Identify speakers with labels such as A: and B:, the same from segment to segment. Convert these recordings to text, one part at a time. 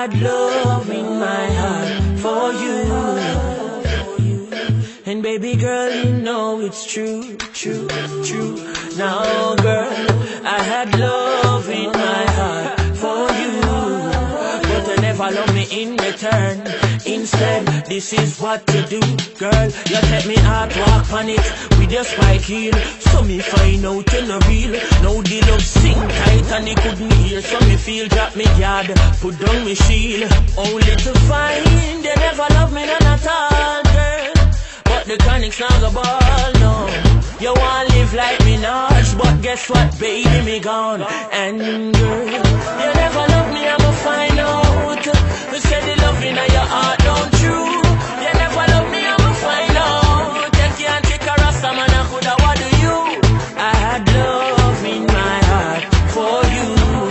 A: had love in my heart for you. And baby girl, you know it's true, true, true. Now girl, I had love in my heart for you, but you never love me in return. Instead, this is what you do, girl. You take me heart, walk on it with your spike heel. So me find out you're not real. Now the love sing tight and he couldn't hear. So me feel drop me yard, put down me shield. Only to find they never love me none at all, girl. But the chronics not the ball, no. You want live like me Notch, but guess what, baby, me gone. And girl, you never love me, I'ma find out. You said the love in your heart don't true. You never love me, I'ma find out. You can't take a rasta man, I coulda what do you? I had love in my heart for you,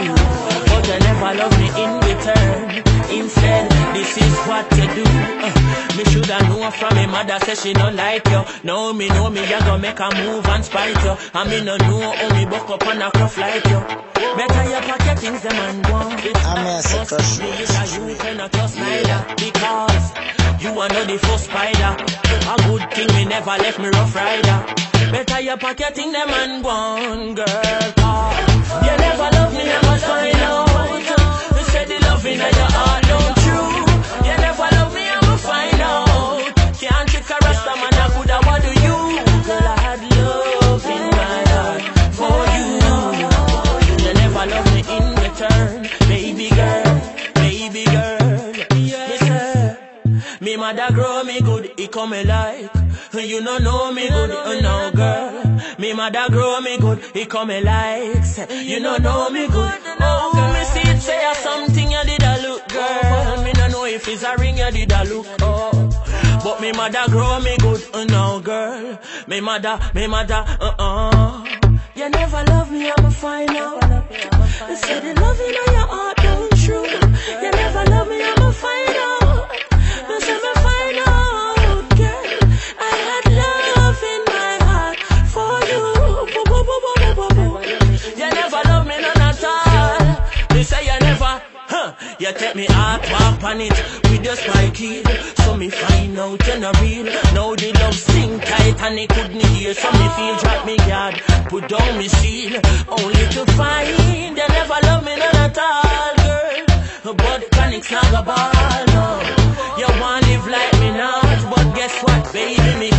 A: but you never love me in return. Instead, this is what you do. Me shoulda know from me mother say she no like you. Now me know me, you gon' make a move and spite you. And me no know how me buck up and a cuff like you. Better you pack your things them and go.
B: I'm a crush.
A: Me is a youth and not just neither. Because you are not the first spider. A good thing me never left me rough rider. Better you pack your thing them and go, girl. You never love me, I must find out. You said the love in your heart don't true. You never love me, I'ma find out. Can't trick a rasta man, I coulda what do you? Girl, I had love in my heart for you. You never love me in return, baby girl, baby girl. Listen, me mother grow me good, he come me like. You no know me good, no girl. Me mother grow me good, he come me like. You no know me good, oh. Me see it say something you did a look, girl. Me no know if it's a ring you did a look, oh. But me mother grow me good, no girl. Me mother, You never love me, I'ma find out. You say the love in your heart don't true. You never love me, I'ma find out. You say me find out, girl. I had love in my heart for you. You never love me none at all. You say you never, you take me heart, walk on it with your spike heel. So me find out you're not real. Now the love sing tight and he couldn't hear. So me feel drop me yard, put down me seal. Only to find they never love me none at all, girl. But the chronics not a ball, no. You want live like me Notch, but guess what, baby, me